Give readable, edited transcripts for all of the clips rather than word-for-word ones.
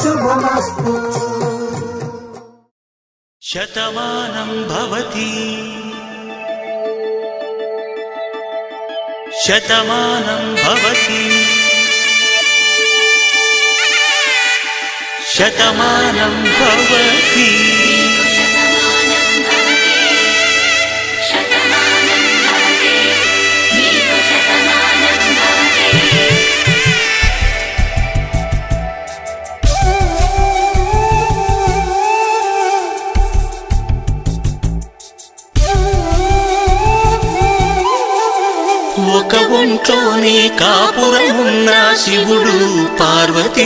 శుభమస్తు. శతమానం భవతి శతమానం భవతి శతమానం భవతి. ఒక ఒంట్లోనే కాపురమున్న శివుడు పార్వతీ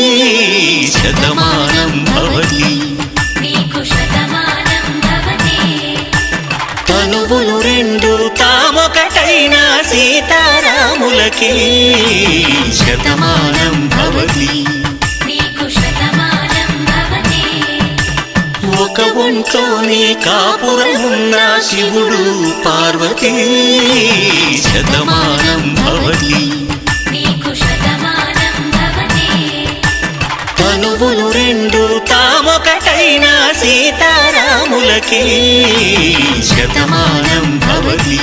శతమానం భవతి. తనువులు రెండు తామొకటైన సీతారాములకి శతమానం భవతి. ఒక ఒంట్లోనే కాపురమున్న శివుడు పార్వతీ శతమానం భవతి. తనువులు రెండు తామొకటైన సీతారాములకి శతమానం భవతి.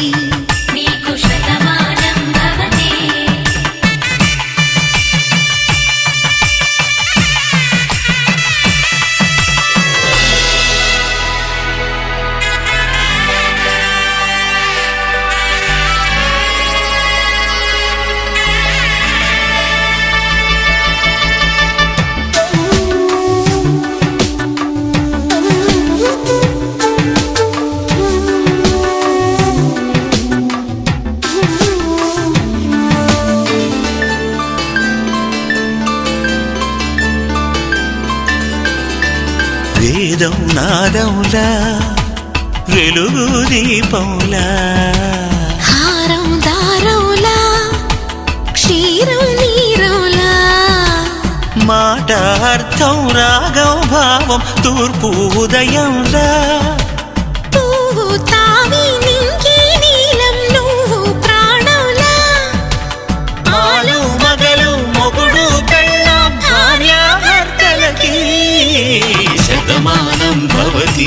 వేదం నాదములా వెలుగు దీపములా హారం దారములా క్షీరం నీరములా మాట అర్థం రాగం భావం తూర్పు ఉదయంలా పువ్వు తావి నింగి నీలం నువ్వు ప్రాణంలా ఆలు మగలు మొగుడు పెళ్ళాం భార్యాభర్తలకి శతమానం భవతి.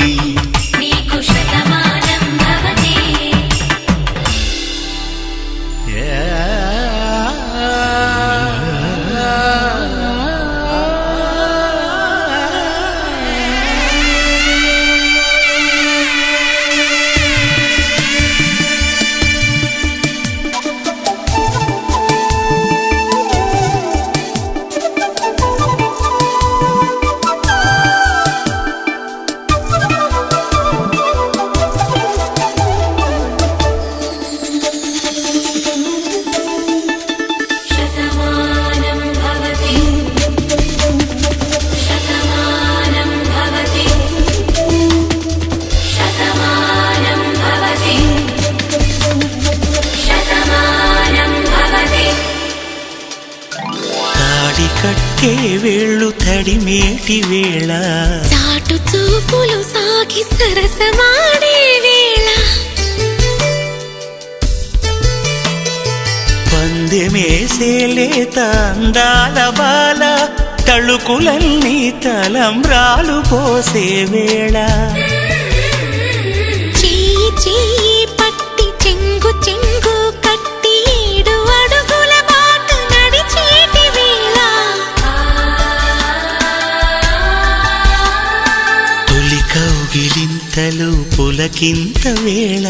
కట్టే వేళ్ళు తడిమేటి వేళ చాటు చూపులు సాగి సరసమాడే వేళ పందెమేసేలేత అందాల బాల తళుకులన్నీ తలంబ్రాలు పోసే వేళ చెయ్యి చెయ్యి పట్టి చెంగు చెంగు కట్టి 7 అడుగుల బాట నడిచేటి వేళ తొలి కౌగిలింతలు పులకింత వేళ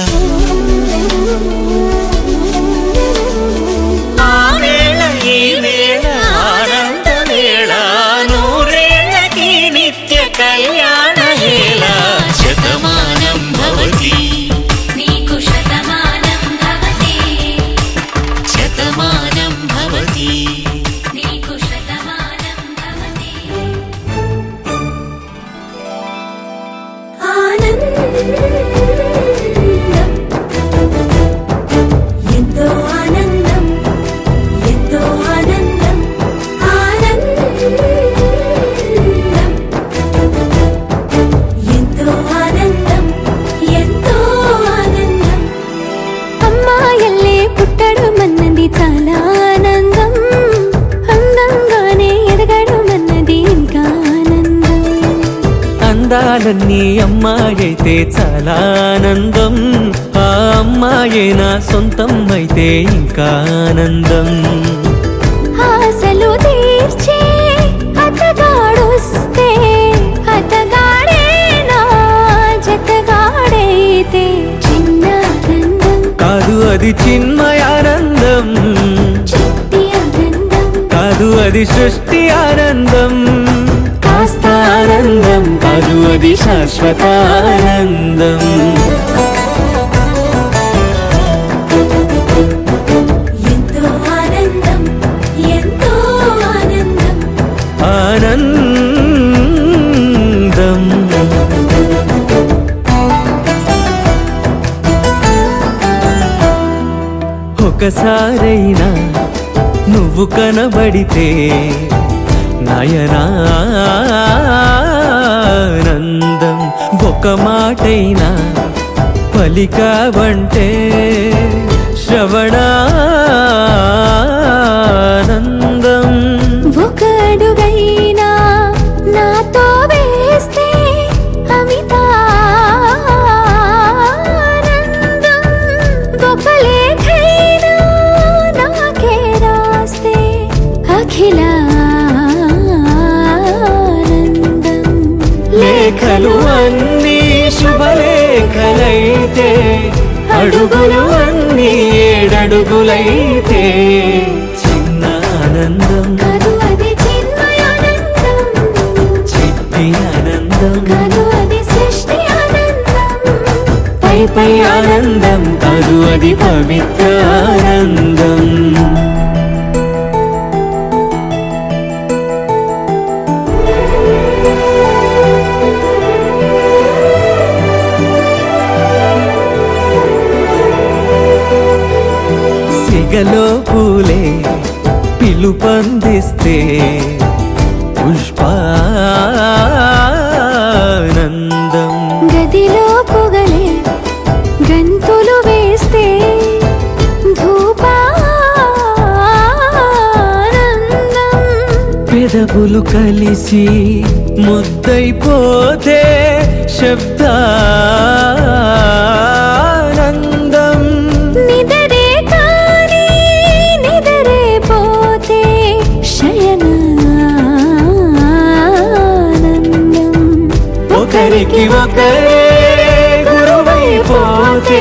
ఆ వేళ ఈ వేళ ఆనంద వేళ నూరేళ్ళకి నిత్య కళ్యాణ వేళ శతమానం భవతి శతమానం భవతి ఆనందం అందాలన్నీ అమ్మాయైతే చాలా ఆనందం. ఆ అమ్మాయే నా సొంతం అయితే ఇంకా ఆనందం. ఆశలు తీర్చే అతగాడొస్తే అతగాడే నా జతగాడైతే చిన్నానందం కాదు అది చిన్మయానందం, చిట్టి ఆనందం కాదు అది సృష్టి ఆనందం. కాస్త ఆనందం కాదు అది శాశ్వత ఆనందం. ఎంతో ఆనందం ఎంతో ఆనందం ఆనందం. ఒకసారైనా నువ్వు కనబడితే నయనానందం. ఒక మాటైనా పలికావంటే శ్రవణానందం. ఒక అడుగైనా నాతో వేస్తే అమితానందం. ఒక లేఖైనా నాకే రాస్తే అఖిలానందం. లేఖలు అన్నీ శుభలేఖలైతే, అడుగులు అన్నీ 7 అడుగులైతే చిన్నానందం కాదు అది చిన్మయానందం, చిట్టి ఆనందం. కాదు అది సృష్టి ఆనందం. పై పై ఆనందం కాదు అది పవిత్ర ఆనందం. సిగలో పూలే పిలుపందిస్తే పుష్పానందం. గదిలో పొగలే గంతులు వేస్తే ధూపానందం. పెదవులు కలిసి ముద్దైపోతే శబ్దానందం. నిదరే కాని నిదరే పోతే శయనానందం. ఒకరికి ఒకరే గురువైపోతే,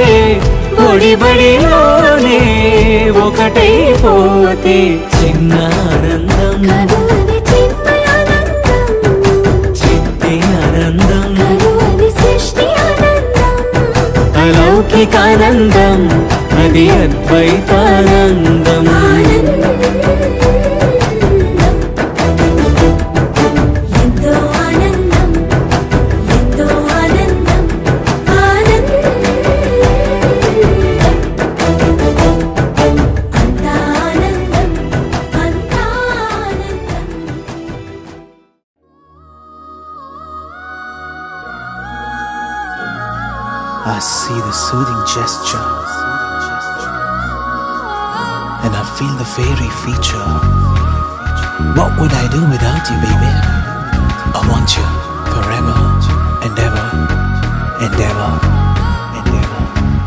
బడిలోనే ఒకటైపోతే చిన్నానందం కాదు అది చిన్మయానందం, చిట్టి ఆనందం. కాదు అది సృష్టి ఆనందం. అలౌకికానందం అది అద్వైతానందం. ఎంతో ఆనందం ఎంతో ఆనందం ఆనందం. అంతా ఆనందం అంతా ఆనందం. I see the soothing gesture, and I feel the fairy feature. What would I do without you, baby? I want you forever and ever and ever and ever.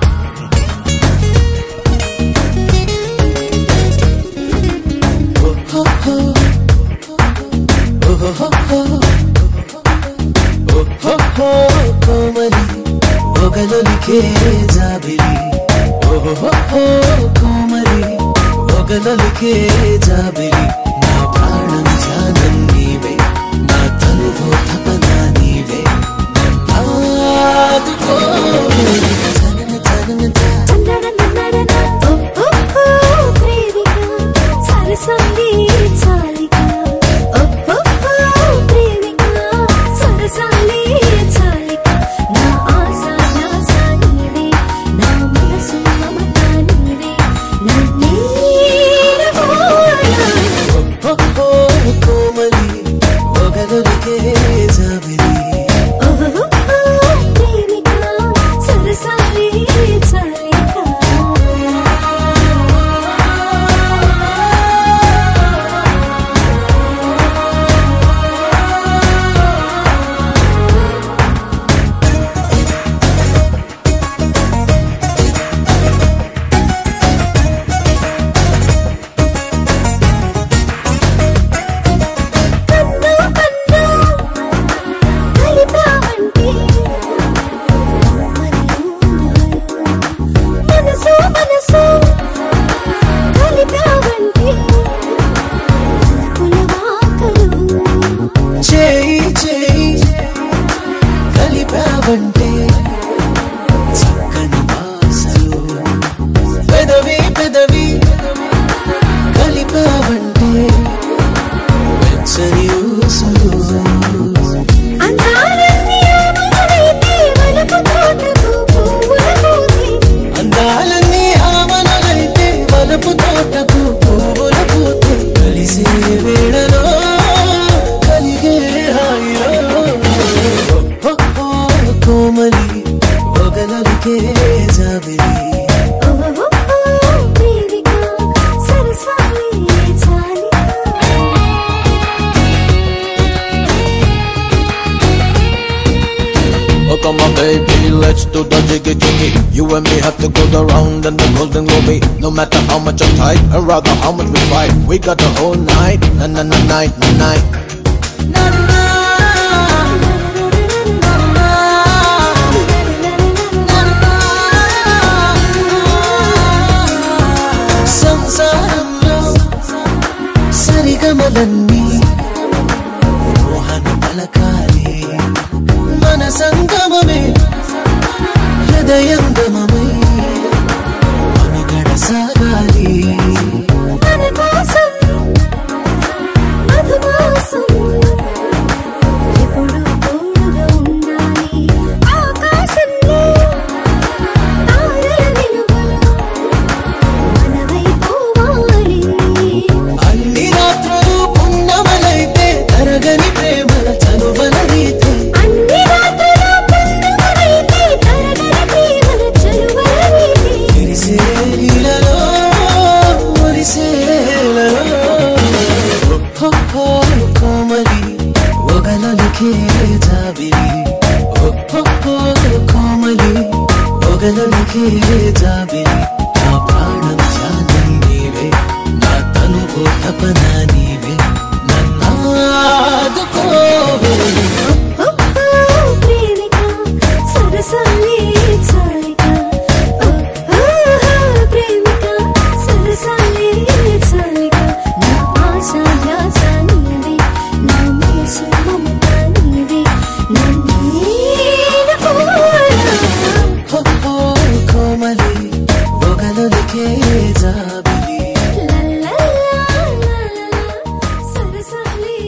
Komali ఒగలొలికే జాబిలి, ఓహో కోమలి ఒగలొలికే జాబిలి. నా ప్రాణం ధ్యానం నీవే, నా తనువు తపన నీవే. ఆదుకోవే చలన చలన చందన ఓ ఓ ఓ ప్రేమిక సరసాలి చాలిక. ఓ ఓ ఓ ప్రేమిక సరసాలి చాలిక. నా ఆశ నాశ నీవే, నా మనసు మమత నీవే. నన్నే కోమలి ఒగలొలికే జాబిలి. ఓహో ప్రేమిక సరసాలి చాలిక. come on baby, let's do the jiggy jiggy. You and me have to go the round and the golden glory. No matter how much I'm tight, and rather how much we fight, we got the whole night, night. సంసారంలో సరిగమలన్నీ మోహన పలకాలే మన సంగమమే హృదయంగమమై మనుగడ సాగాలి మనకోసం మధుమాసం ఎప్పుడు తోడుగా ఉండాలి ఆకాశంలో తారల వెలుగులో మనవై పోవాలి అన్ని రాత్రులు పున్నమలైతే తరగని ప్రేమల చనువలైతే అన్ని రాత్రులు పున్నమలైతే తరగని ప్రేమల చలువలైతే మురిసే నీలలో మురిసేలలో కోమలి ఒగలలికే జాబిలి కోమలి ఒగలలికే జాబిలి నా ప్రాణం జానం నీవే నా తనువు తపన నీవే నన్నాదుకోవే ప్రేమిక సరసాలే చాలిక ప్రేమిక సరసాలే చాలిక నా ఆశ ధ్యాస నీవే నా మనసు మమత నీవే నన్నేన కోమలి ఒగలలికే జాబిలి సరసాలే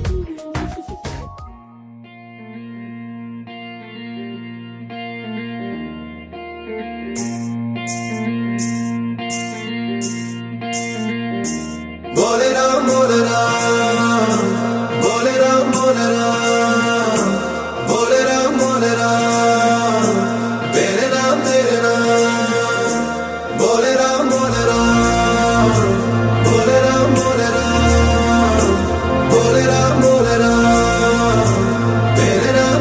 बोले राम बोले राम बोले राम बोले राम बोले राम बोले राम तेरे नाम बोले राम बोले राम बोले राम बोले राम बोले राम बोले राम तेरे नाम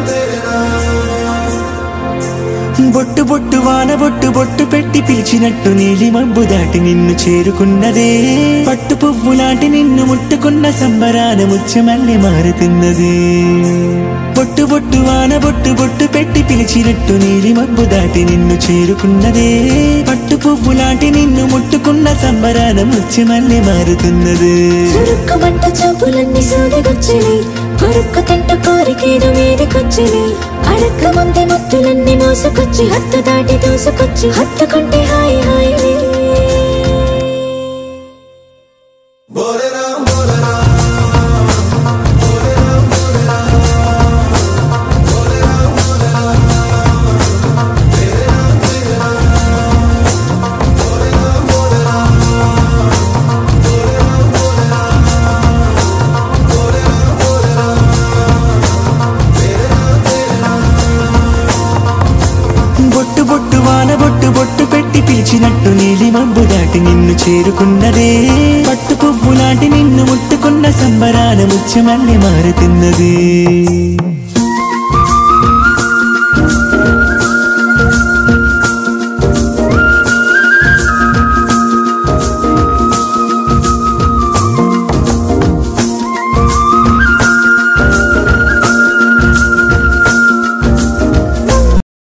బొట్టు బొట్టు వాన బొట్టు బొట్టు పెట్టి పిలిచినట్టు నీలి మబ్బు దాటి నిన్ను చేరుకున్నదే పట్టు పువ్వు లాంటి నిన్ను ముట్టుకున్న సంబరాన ముత్యమల్లి మారుతున్నది బొట్టు బొట్టు వాన బొట్టు బొట్టు పెట్టి పిలిచినట్టు నీలి మబ్బు దాటి నిన్ను చేరుకున్నదే పట్టు పువ్వు లాంటి నిన్ను ముట్టుకున్న సంబరాన ముత్యమల్లి మారుతున్నది చురుక్కుమంట చూపులన్నీ సూదిగొచ్చిని కొరుక్కు తింట కోరికేదో మీదికొచ్చిని అడక్క ముందే ముత్తులన్నీ మోసుకొచ్చి హత్తు దాటి దూసుకొచ్చి హత్తుకుంటే హాయి హాయి बोले राम बोले राम बोले राम बोले राम बोले राम बोले राम तेरे नाम बोले राम बोले राम बोले राम बोले राम बोले राम बोले राम तेरे नाम బొట్టు బొట్టు వాన బొట్టు బొట్టు పెట్టి పిలిచినట్టు నీలి మబ్బు దాటి నిన్ను చేరుకున్నదే పట్టు పువ్వు లాంటి నిన్ను ముట్టుకున్న సంబరాన ముత్యమల్లి మారుతున్నది